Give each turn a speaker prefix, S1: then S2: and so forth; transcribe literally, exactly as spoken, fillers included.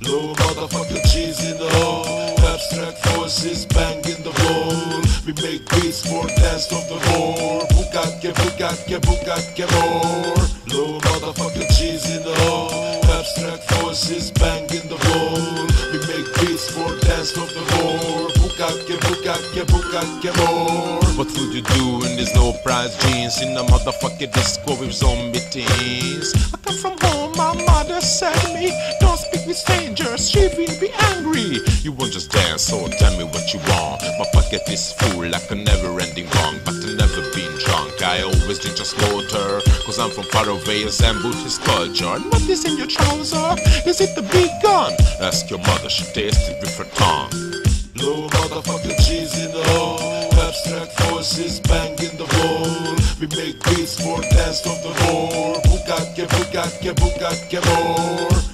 S1: Low motherfucking cheese in the hole. Abstract voices bang in the wall. We make beats for dance of the roar. Bukkake, bukkake, bukkake more. Low motherfucking cheese in the hole. Abstract voices bang in the wall. We make beats for dance of the roar. Bukkake, bukkake, bukkake more.
S2: What would you do in these low price jeans in a motherfucking disco with zombie teens? I come from home, my mother said to me, don't speak with strangers, she will be angry. You won't just dance, so tell me what you want. My pocket is full like a never-ending bong, but I've never been drunk. I always drink just water, cause I'm from far away, a Zen Buddhist culture. And what is in your trouser? Is it the big gun? Ask your mother, she tasted with her tongue.
S1: Low motherfucking cheese in the hole. Abstract voices bang in the wall. We make beats for dance of the roar. Bukkake, bukkake, bukkake more.